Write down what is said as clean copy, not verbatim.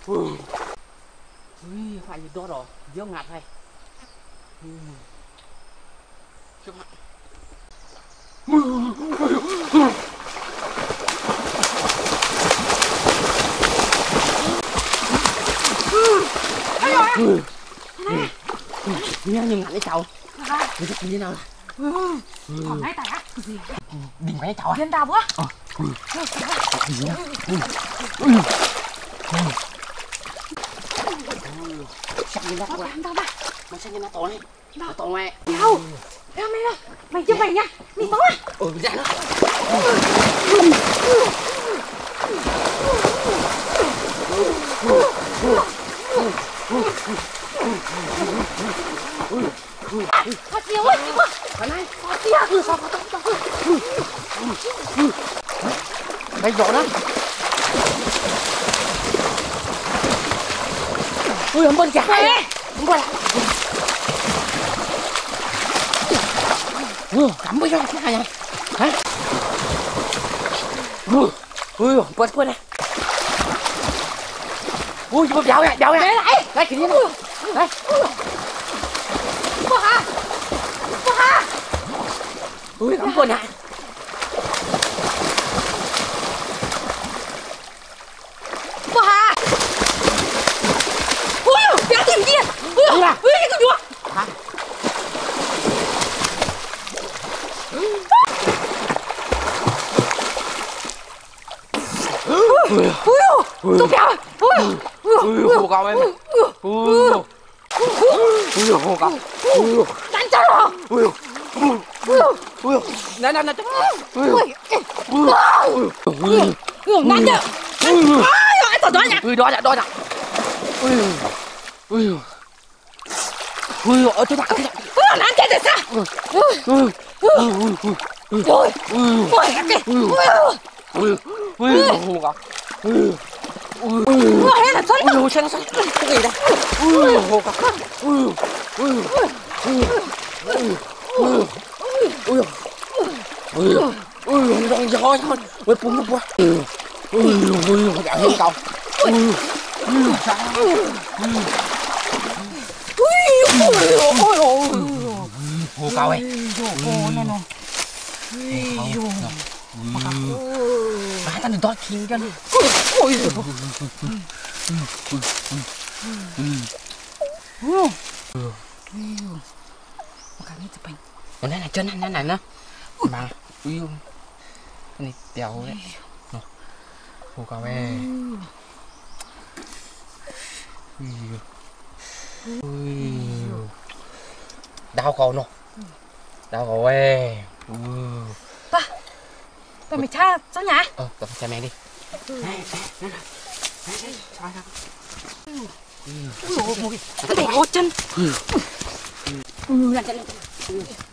Phải gì đó rồi, dấu ngạt hay. Trước mặt. Nghe nhưng ngạt lấy chậu. Mình thích như thế nào? Còn ngay tay á. Đừng quay chậu à? Điên đau quá. Sao như nó to này? Mày sao như nó to này? Nó to mẹ. Đâu? Đâu mày đâu? Mày chưa mày nha. Mày to á. Dạ đó. Thật nhiều quá, nhiều quá. Thằng này. Sao Đây rõ đó. Ui, không bên trái. Không qua lại. Cắm với nhau thế này. Hả? Ui, quên quên này. Ui, dạo kìa, dạo kìa. Đây, kìa này. Đây. Bà Hà. Bà Hà. Ui, cắm quên nè. Bà Hà. Ui, béo tìm kia. Ui, cái gì vậy? Hả? Tôi béo. Ui, hồ cậu em. Ui, hồ cậu. Đánh cho nó. Ui, nè. Đánh cho. Anh tỏ đó nha. Ui, đó nè. Ui, ở chỗ nào? Anh chết rồi sao? Ôi, hồ cậu. hay là xoay Ui, sao? Cái gì đây? Ui, hồ cậu. Ui, gió. Ui, bún quá. Ui, hồ cậu, cậu. Hồ cậu ơi. Má ta đừng to khiến cho nó. Ôi giời. Còn đây là chân anh này nữa. Mà ui. Cái này đèo đấy. Hồ cậu ơi. Ui. Đau cầu nó. Đau cầu ơi. Bà mày cha sao nhà? Tập cha mẹ đi. Ôi, chân. Lên.